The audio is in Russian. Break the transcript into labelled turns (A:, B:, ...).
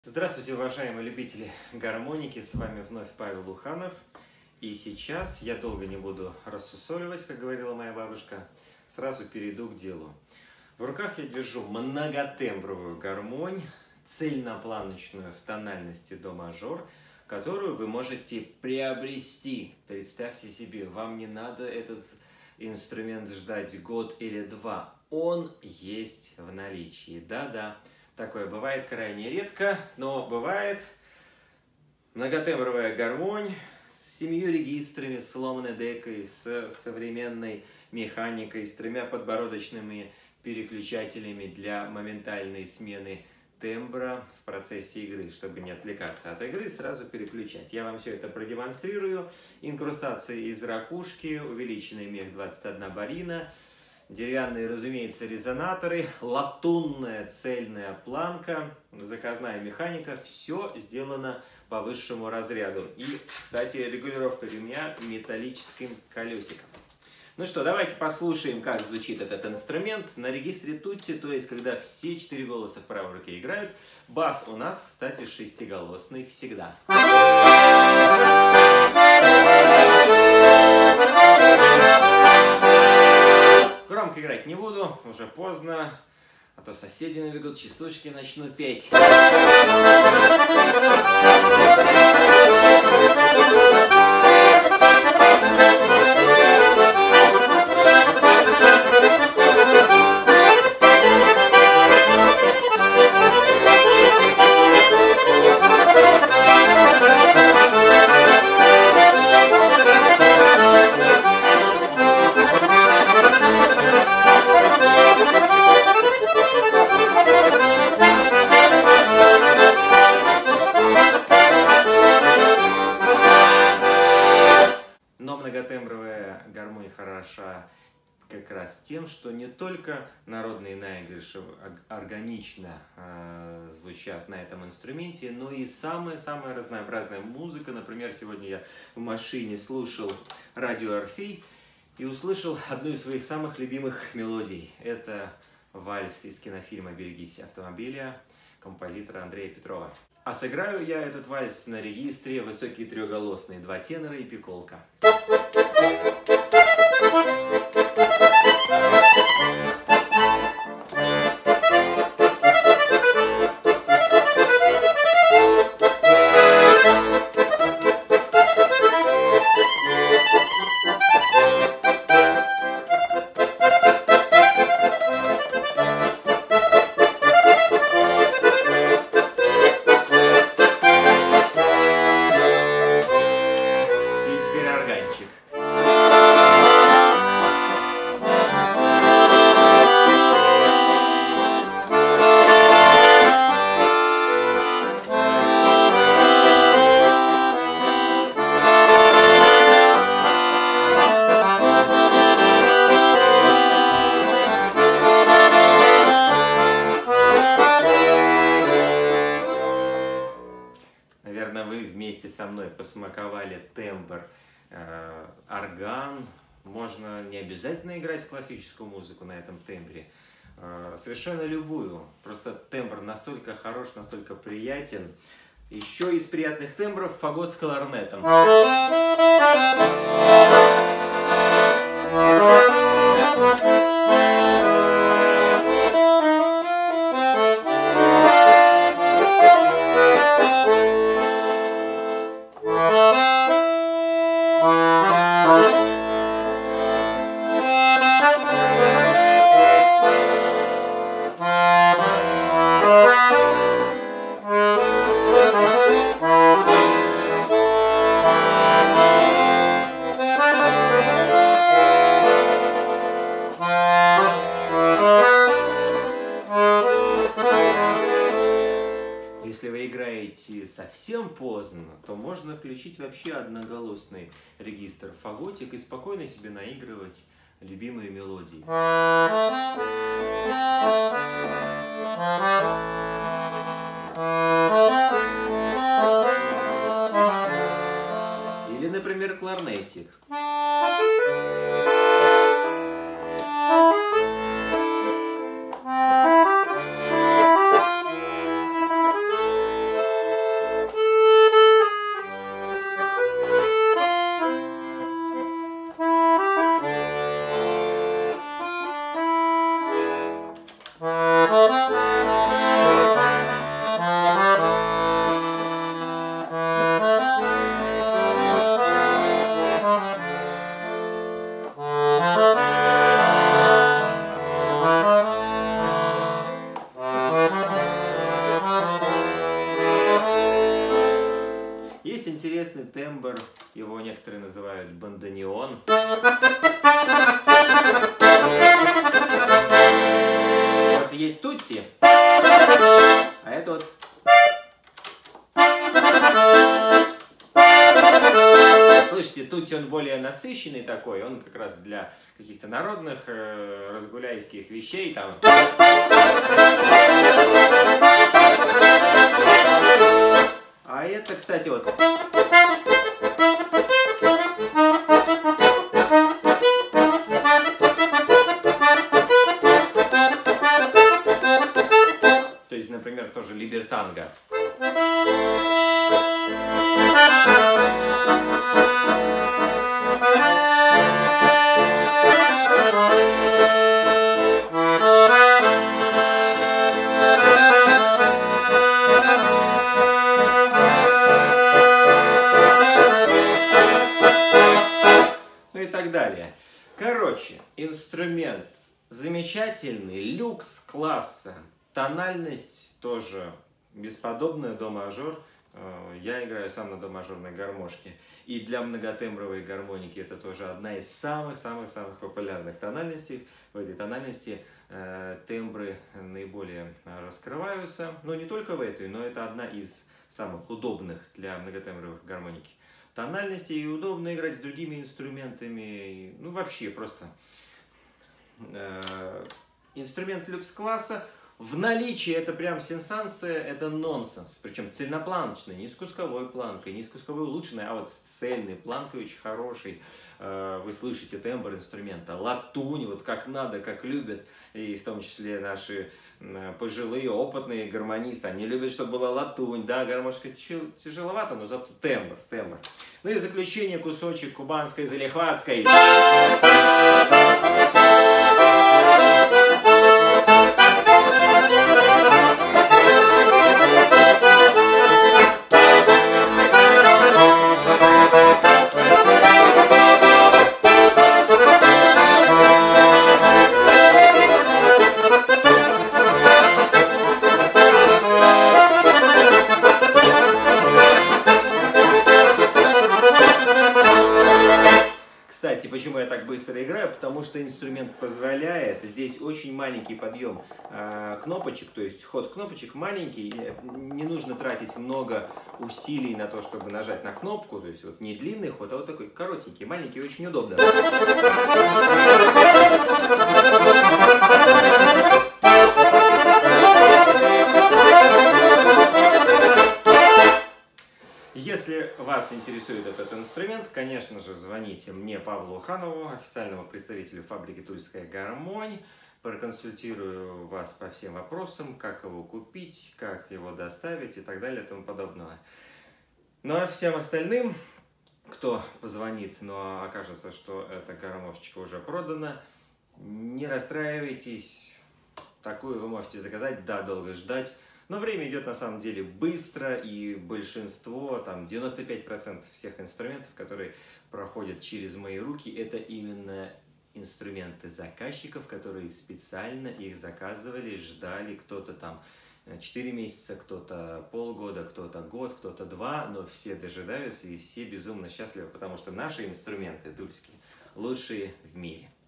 A: Здравствуйте, уважаемые любители гармоники, с вами вновь Павел Уханов. И сейчас я долго не буду рассусоливать, как говорила моя бабушка, сразу перейду к делу. В руках я держу многотембровую гармонь, цельнопланочную в тональности до мажор, которую вы можете приобрести. Представьте себе, вам не надо этот инструмент ждать год или два, он есть в наличии, да-да. Такое бывает крайне редко, но бывает. Многотембровая гармонь с 7 регистрами, с сломанной декой, с современной механикой, с 3 подбородочными переключателями для моментальной смены тембра в процессе игры, чтобы не отвлекаться от игры, сразу переключать. Я вам все это продемонстрирую. Инкрустации из ракушки, увеличенный мех 21 барина, деревянные, разумеется, резонаторы, латунная цельная планка, заказная механика. Все сделано по высшему разряду. И, кстати, регулировка ремня металлическим колесиком. Ну что, давайте послушаем, как звучит этот инструмент на регистре тутти, то есть когда все 4 голоса в правой руке играют. Бас у нас, кстати, шестиголосный всегда. Громко играть не буду, уже поздно, а то соседи набегут, частушки начнут петь. Многотембровая гармония хороша как раз тем, что не только народные наигрыши органично звучат на этом инструменте, но и самая разнообразная музыка. Например, сегодня я в машине слушал радио Орфей и услышал одну из своих самых любимых мелодий. Это вальс из кинофильма «Берегись автомобиля» композитора Андрея Петрова. А сыграю я этот вальс на регистре высокие трехголосные, 2 тенора и пиколка. Наверное, вы вместе со мной посмаковали тембр орган. Можно не обязательно играть классическую музыку на этом тембре. Совершенно любую. Просто тембр настолько хорош, настолько приятен. Еще из приятных тембров фагот с кларнетом. Если вы играете совсем поздно, то можно включить вообще одноголосный регистр фаготик и спокойно себе наигрывать любимые мелодии. Или, например, кларнетик. известный тембр, его некоторые называют бандонеон. Вот есть тутси, а это вот... Слышите, тутси он более насыщенный такой, он как раз для каких-то народных, разгуляйских вещей там. А это, кстати, вот. То есть, например, тоже либертанго. Ну и так далее. Короче, инструмент замечательный, люкс класса, тональность тоже бесподобная, до мажор. Я играю сам на до мажорной гармошке. И для многотембровой гармоники это тоже одна из самых-самых-самых популярных тональностей. В этой тональности тембры наиболее раскрываются. Но не только в этой, но это одна из самых удобных для многотембровых гармоники тональностей. И удобно играть с другими инструментами. Ну вообще просто инструмент люкс-класса. В наличии это прям сенсация, это нонсенс. Причем цельнопланочный, не с кусковой планкой, не с кусковой улучшенной, а вот с цельной планкой очень хороший. Вы слышите тембр инструмента, латунь, вот как надо, как любят. И в том числе наши пожилые, опытные гармонисты, они любят, чтобы была латунь. Да, гармошка тяжеловато, но зато тембр. Ну и в заключение кусочек кубанской залихватской. Кстати, почему я так быстро играю? Потому что инструмент позволяет. Здесь очень маленький подъем кнопочек, то есть ход кнопочек маленький. Не нужно тратить много усилий на то, чтобы нажать на кнопку. То есть вот не длинный ход, а вот такой коротенький, маленький, очень удобно. Если вас интересует этот инструмент, конечно же, звоните мне, Павлу Уханову, официальному представителю фабрики «Тульская гармонь». Проконсультирую вас по всем вопросам, как его купить, как его доставить и так далее и тому подобное. Ну а всем остальным, кто позвонит, но окажется, что эта гармошечка уже продана, не расстраивайтесь, такую вы можете заказать, да, долго ждать. Но время идет на самом деле быстро, и большинство, там 95% всех инструментов, которые проходят через мои руки, это именно инструменты заказчиков, которые специально их заказывали, ждали, кто-то там 4 месяца, кто-то полгода, кто-то год, кто-то 2, но все дожидаются и все безумно счастливы, потому что наши инструменты тульские лучшие в мире.